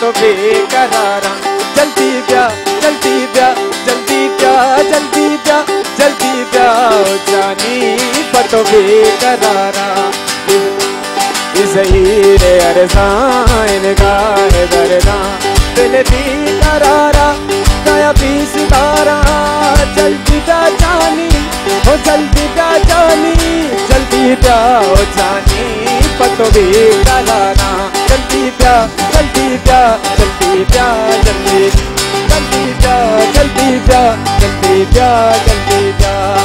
तो बेकरारा। जल्दी ब्याह जल्दी ब्याह जल्दी ब्याह जल्दी ब्याह जल्दी ब्याह जानी पतो बेकरारा। ज़हीरे अरज़ां इनगाह दरदा दिल दी करारा दया भी सितारा। जल्दी ब्याह जानी हो जल्दी ब्याह जानी जल्दी ब्याह हो जानी पतो बेकरारा। जल्दी ब्याह जल्दी ब्याह जल्दी ब्याह जल्दी जल्दी ब्याह जल्दी ब्याह जल्दी ब्याह जल्दी ब्याह।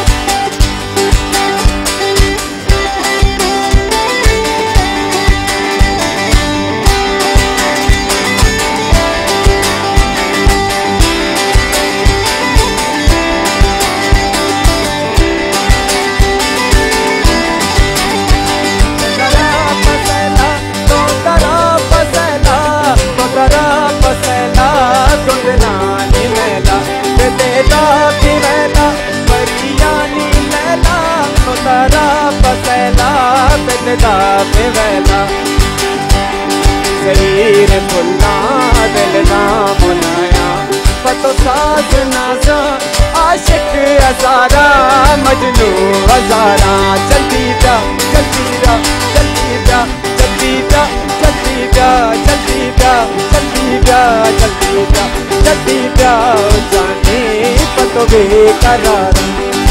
ज़हीर फुल्ला दिल ना मुनाया पतो साज नाज़ा आशिक हज़ारा मजनू हज़ारा। जल्दी ब्याह जल्दी ब्याह जल्दी ब्याह जल्दी ब्याह जल्दी ब्याह जल्दी ब्याह जल्दी ब्याह जल्दी ब्याह जल्दी ब्याह जाने पतो बेकरारा।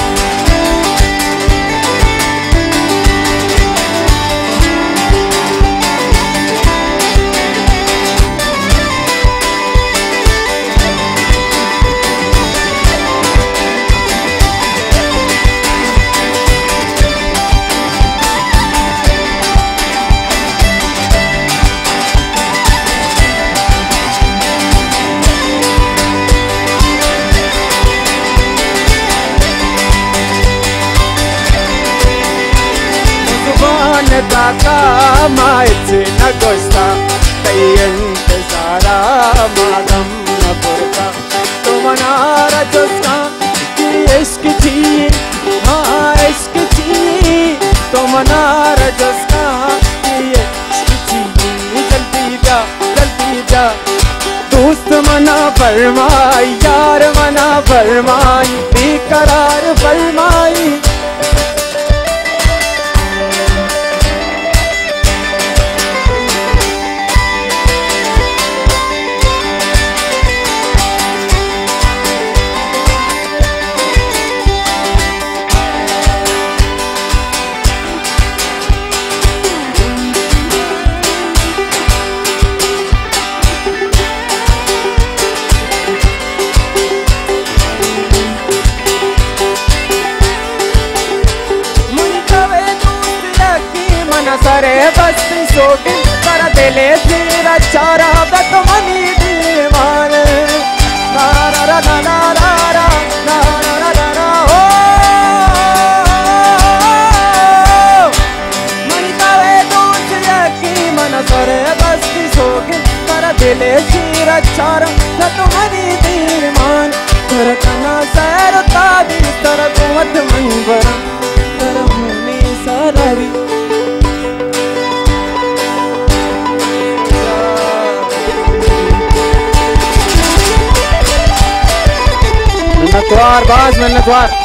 Daca mais na costa, tayente sara madam na porta. To manara joska ki ishq thi, हाँ ishq thi. To manara joska ki ishq thi. जल्दी ब्याह जल्दी ब्याह दोस्त मना फरमाई यार मना फरमाई बेकरार फरमाई। सरे बस्ती सोगी कर दिले तेरा चारा बत मनी दीवान ना ना ना ना ना ना ना ना ना ना हो मनी कावे दूध यकी मन सरे बस्ती सोगी कर दिले तेरा चारा बत मनी दीवान कर कना सैर तादी तर कुमत मंबरा तर होने सारावी। मिन्नतवार बाज मिन्नतवार।